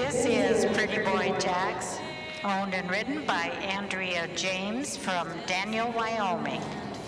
This is Pretty Boy Jacks, owned and written by Andrea James from Daniel, Wyoming.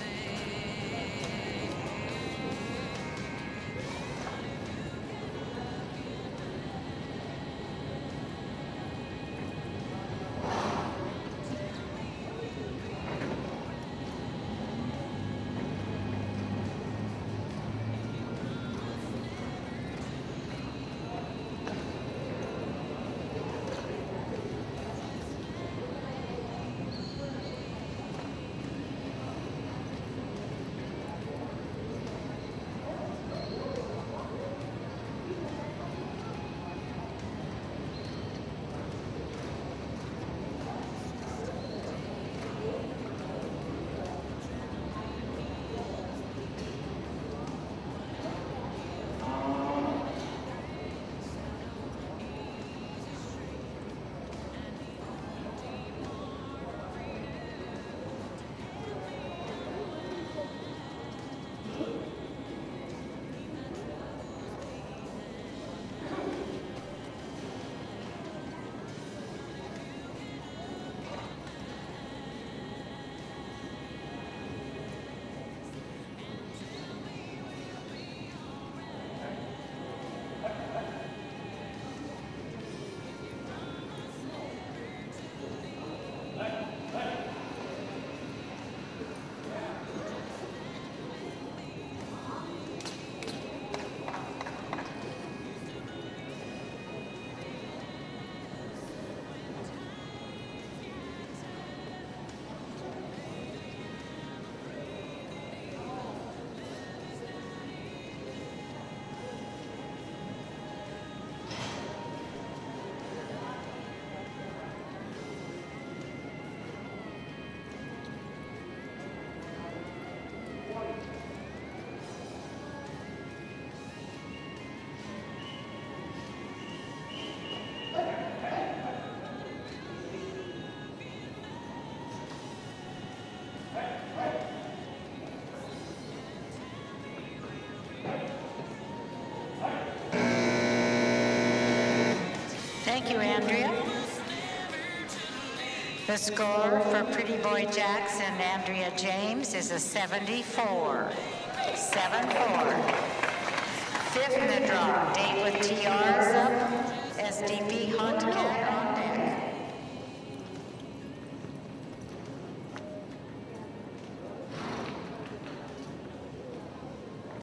Thank you, Andrea. The score for Pretty Boy Jacks and Andrea James is a 74. 7-4. Fifth in the draw, Date with TR is up. SDP